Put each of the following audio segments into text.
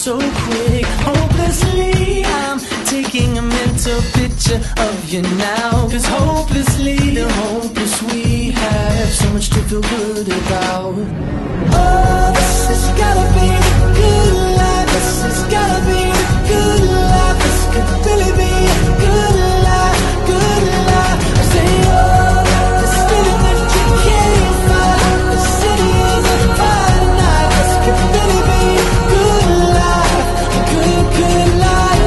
so quick. Hopelessly, I'm taking a mental picture of you now. 'Cause hopelessly, the hopeless we have so much to feel good about. Oh, this has gotta be the good life. This has gotta be the good life. This could really be a good life, good life. I say, oh, this feeling that you can't find. The city is on fire tonight. This could really be a good life, a good, good life.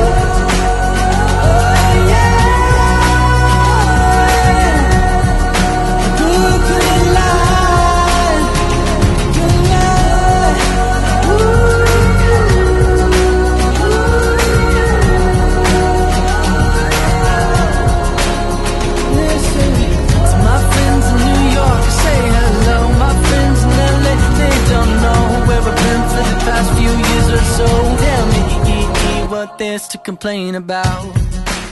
Oh, yeah. A good, good life. Good life. Listen to my friends in New York, say hello. My friends in LA, they don't know where I've been for the past few years or so. Tell me what there's to complain about.